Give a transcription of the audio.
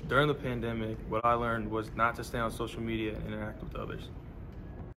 During the pandemic, what I learned was not to stay on social media and interact with others.